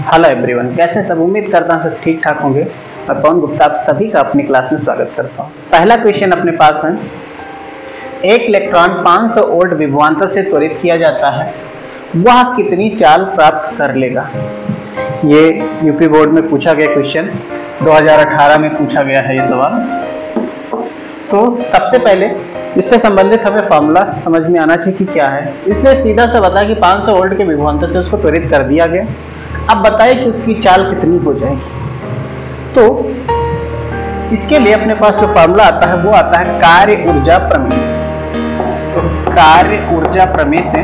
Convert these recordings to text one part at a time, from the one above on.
Hello everyone, कैसे सब? उम्मीद करता हूँ सब ठीक ठाक होंगे। मैं पवन गुप्ता आप सभी का अपनी क्लास में स्वागत करता हूँ। पहला क्वेश्चन अपने पास है, एक इलेक्ट्रॉन 500 वोल्ट विभवांतर से त्वरित किया जाता है, वह कितनी चाल प्राप्त कर लेगा? ये यूपी बोर्ड में पूछा गया क्वेश्चन, 2018 में पूछा गया है ये सवाल। तो सबसे पहले इससे संबंधित हमें फॉर्मूला समझ में आना चाहिए कि क्या है। इसलिए सीधा सा बता कि 500 वोल्ट के विभवांतर से उसको त्वरित कर दिया गया। अब बताइए कि उसकी चाल कितनी हो जाएगी। तो इसके लिए अपने पास जो फॉर्मूला आता है वो आता है कार्य ऊर्जा प्रमेय। तो कार्य ऊर्जा प्रमेय से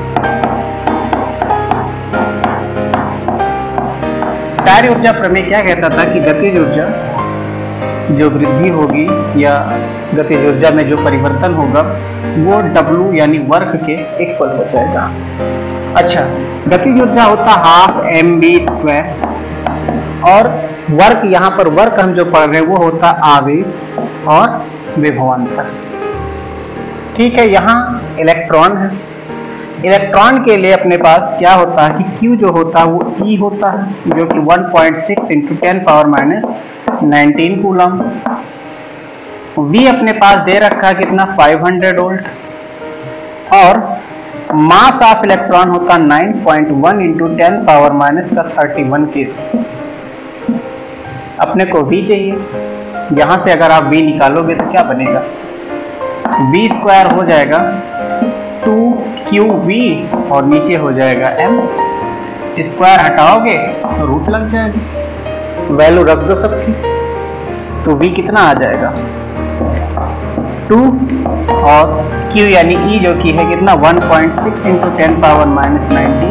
कार्य ऊर्जा प्रमेय क्या कहता था कि गतिज ऊर्जा जो वृद्धि होगी या गतिज ऊर्जा में जो परिवर्तन होगा वो W यानी वर्क के इक्वल हो जाएगा। अच्छा, गतिज ऊर्जा होता हाफ mv² और वर्क, यहाँ पर वर्क हम जो पढ़ रहे हैं वो होता आवेश और विभवांतर। ठीक है, यहाँ इलेक्ट्रॉन है। इलेक्ट्रॉन के लिए अपने पास क्या होता है कि Q जो होता है वो E होता है, जो कि 1.6 × 10⁻⁻19 कूलम। V अपने पास दे रखा है कितना, 500 वोल्ट। और मास ऑफ इलेक्ट्रॉन होता 9.1 × 10⁻31 kg। अपने को V चाहिए। यहां से अगर आप V निकालोगे तो क्या बनेगा, V² हो जाएगा 2QV और नीचे हो जाएगा M। स्क्वायर हटाओगे तो रूट लग जाएगा, वैल्यू रख दो सबकी। तो V कितना आ जाएगा 2 और Q यानी E जो कि है कितना 1.6 × 10⁻⁻19।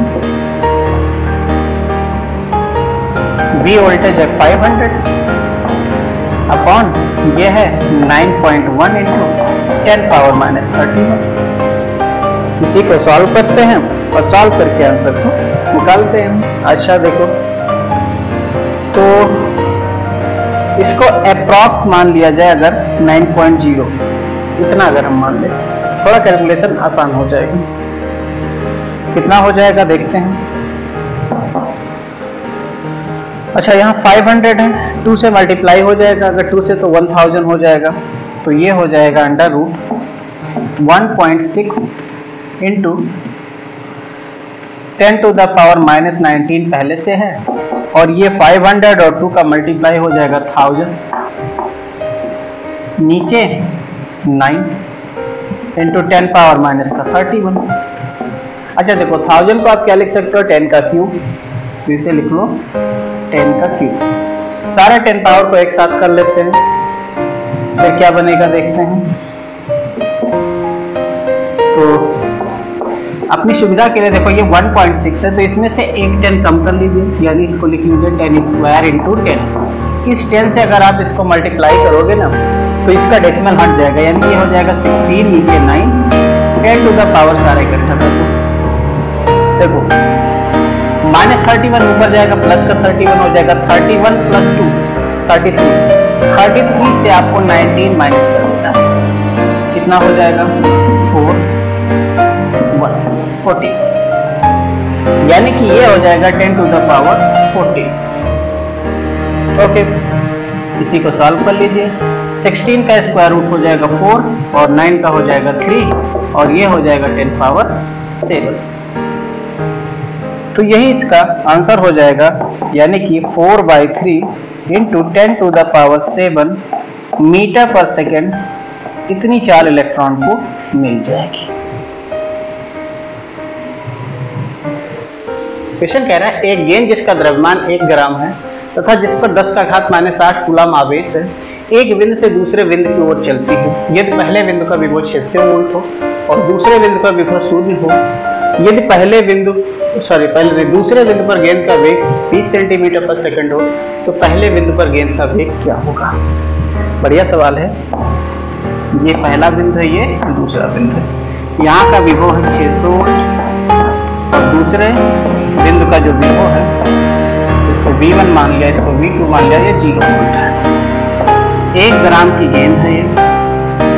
V वोल्टेज है 500 अपॉन ये है 9.1 × 10⁻31। इसी को सॉल्व करते हैं और सॉल्व करके आंसर को निकालते हैं। अच्छा देखो, तो इसको अप्रॉक्स मान लिया जाए अगर 9.0 इतना अगर हम मान ले, थोड़ा कैलकुलेशन आसान हो जाएगी। कितना हो जाएगा देखते हैं। अच्छा, यहाँ 500 है, 2 से मल्टीप्लाई हो जाएगा, अगर 2 से तो 1000 हो जाएगा। तो ये हो जाएगा अंडर रूट 1.6 इंटू 10⁻⁻19 पहले से है, और ये 500 और 2 का मल्टीप्लाई हो जाएगा 1000, नीचे 9 इंटू 10⁻⁻31। अच्छा देखो, 1000 को आप क्या लिख सकते हो, 10 का क्यूब। तो इसे लिख लो 10 का क्यूब। सारे 10 पावर को एक साथ कर लेते हैं, फिर क्या बनेगा देखते हैं। तो अपनी सुविधा के लिए देखो ये 1.6 है, तो इसमें से एक 10 कम कर लीजिए, यानी इसको लिख लीजिए 10² × 10। इस 10 से अगर आप इसको मल्टीप्लाई करोगे ना तो इसका डेसिमल हट जाएगा, यानी ये हो जाएगा 16, नीचे 9, 10⁻, सारे इकट्ठा कर दो। देखो -31 ऊपर जाएगा, प्लस का 31 हो जाएगा, 31 + 2 33 से आपको 19 माइनस कर देना है। कितना हो जाएगा 4 1 40, यानी कि ये हो जाएगा 10⁻40। ओके, इसी को सॉल्व कर लीजिए। 16 का स्क्वायर रूट हो जाएगा 4 और 9 का हो जाएगा 3 और ये हो जाएगा 10⁻7। तो यही इसका आंसर हो जाएगा, यानी कि 4/3 × 10⁻7 मीटर पर सेकेंड इतनी चाल इलेक्ट्रॉन को मिल जाएगी। क्वेश्चन कह रहा है, एक गेंद जिसका द्रव्यमान 1 ग्राम है तथा जिस पर 10⁻⁻⁸ कूलम आवेश है, एक बिंदु से दूसरे बिंदु की ओर चलती है। यदि पहले बिंदु का विभव 600 वोल्ट हो और दूसरे बिंदु का विभव 0 हो, यदि दूसरे बिंदु पर गेंद का वेग 20 सेंटीमीटर पर सेकंड हो, तो पहले बिंदु पर गेंद का वेग क्या होगा? बढ़िया सवाल है। ये पहला बिंदु है, ये दूसरा बिंदु है। यहाँ का विभव है 600 वोल्ट और दूसरे बिंदु का जो विभव है, इसको V1 मान लिया, इसको V2 मान लिया, ये 0 वोल्ट है। 1 ग्राम की गेंद है ये,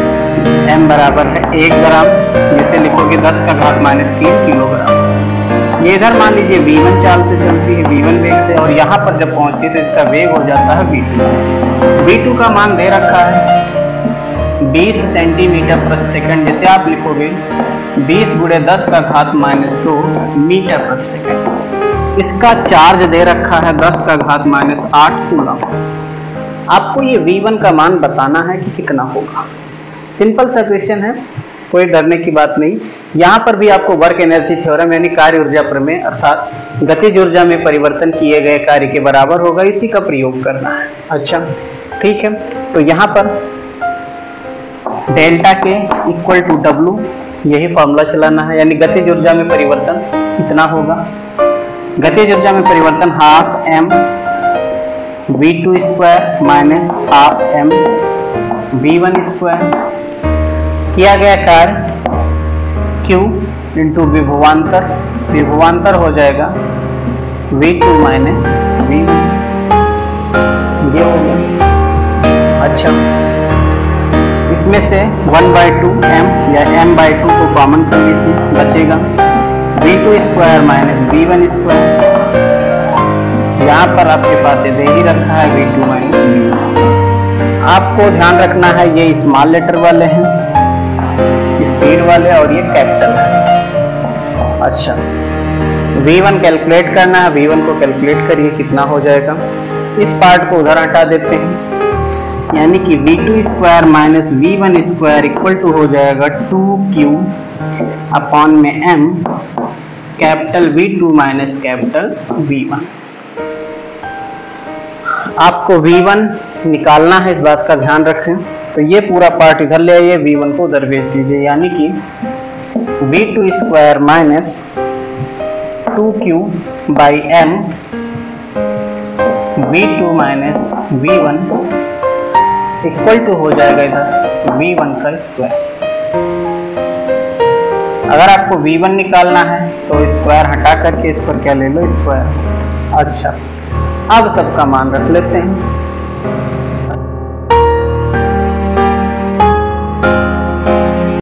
M बराबर है 1 ग्राम, जिसे लिखोगे 10⁻³ किलोग्राम। ये इधर मान लीजिए v1 चाल से चलती है, v1 वेग से, और यहाँ पर जब पहुंचती है तो इसका वेग हो जाता है v2। v2 का मान दे रखा है 20 सेंटीमीटर प्रति सेकंड, जैसे आप लिखोगे 20 × 10 का घात -2 मीटर प्रति सेकंड। इसका चार्ज दे रखा है 10 का घात -8 कूलम। आपको ये v1 का मान बताना है कि कितना होगा। सिंपल सा क्वेश्चन है, कोई डरने की बात नहीं। यहाँ पर भी आपको वर्क एनर्जी थ्योरम यानी कार्य ऊर्जा प्रमेय अर्थात गतिज ऊर्जा में परिवर्तन किए गए कार्य के बराबर होगा, इसी का प्रयोग करना है। अच्छा ठीक है, तो यहाँ पर डेल्टा के इक्वल टू W यही फॉर्मूला चलाना है, यानी गतिज ऊर्जा में परिवर्तन कितना होगा। गतिज ऊर्जा में परिवर्तन half m v2 square minus half m v1 square, किया गया कार्य Q इंटू विभवांतर, विभवांतर हो जाएगा v2 माइनस v1, ये हो गया। अच्छा इसमें से 1/2 m या m/2 को कॉमन कर लीजिए, बचेगा v2 square minus v1 square. यहाँ पर आपके पास ये दे ही रखा है v2 माइनस v1। आपको ध्यान रखना है ये स्मॉल लेटर वाले हैं, स्पीड वाले, और ये कैपिटल है। अच्छा v1 कैलकुलेट करना है, v1 को कैलकुलेट करिए कितना हो जाएगा। इस पार्ट को उधर हटा देते हैं, यानी कि v2 square minus v1 square equal to हो जाएगा 2q अपॉन में m capital v2 minus capital v1। आपको v1 निकालना है, इस बात का ध्यान रखें। तो ये पूरा पार्ट इधर ले आइए, v1 को उधर भेज दीजिए, यानी कि v2 square minus 2q by m v2 minus v1 equal to हो जाएगा इधर v1 का स्क्वायर। अगर आपको v1 निकालना है तो स्क्वायर हटा करके इस पर क्या ले लो, स्क्वायर। अच्छा अब सबका मान रख लेते हैं।